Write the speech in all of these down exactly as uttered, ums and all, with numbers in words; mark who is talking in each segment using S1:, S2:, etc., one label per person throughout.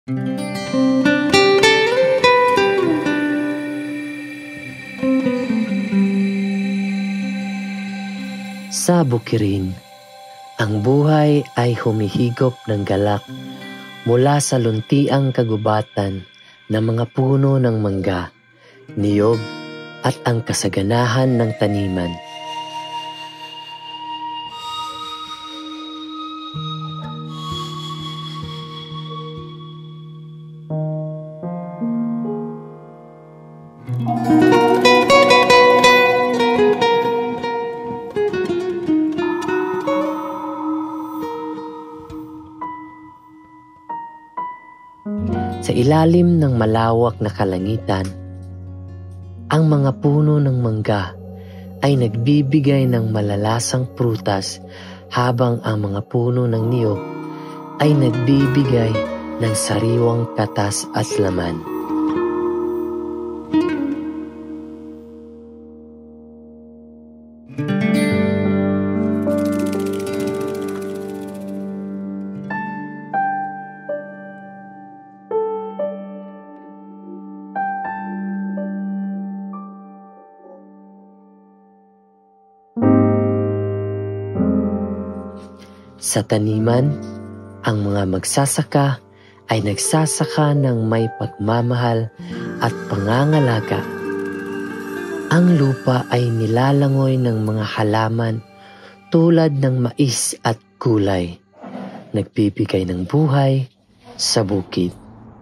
S1: Sa bukirin, ang buhay ay humihigop ng galak mula sa luntiang kagubatan ng mga puno ng mangga, niyog at ang kasaganahan ng taniman. Sa ilalim ng malawak na kalangitan, ang mga puno ng mangga ay nagbibigay ng malalasang prutas habang ang mga puno ng niyog ay nagbibigay ng sariwang katas at laman. Sa taniman, ang mga magsasaka ay nagsasaka ng may pagmamahal at pangangalaga. Ang lupa ay nilalangoy ng mga halaman tulad ng mais at gulay, nagbibigay ng buhay sa bukid.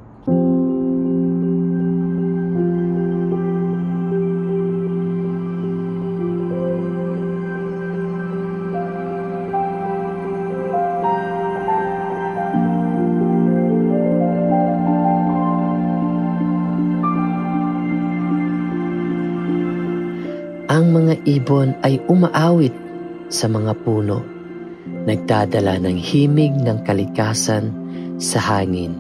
S1: Ang mga ibon ay umaawit sa mga puno, nagdadala ng himig ng kalikasan sa hangin.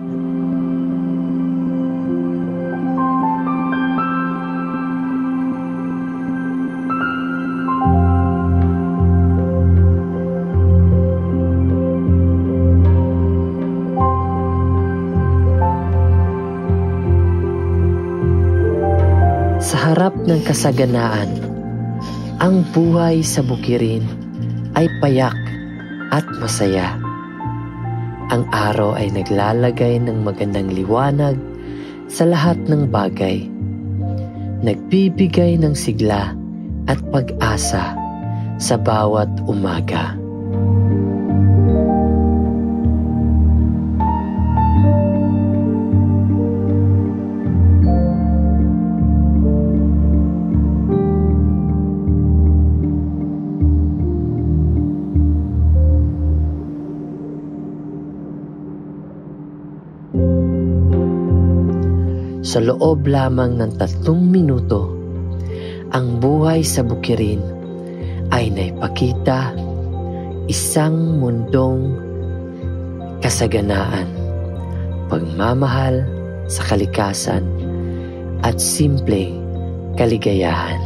S1: Sa harap ng kasaganaan, ang buhay sa bukirin ay payak at masaya. Ang araw ay naglalagay ng magandang liwanag sa lahat ng bagay, nagbibigay ng sigla at pag-asa sa bawat umaga. Sa loob lamang ng tatlong minuto, ang buhay sa bukirin ay naipakita isang mundong kasaganaan, pagmamahal sa kalikasan at simpleng kaligayahan.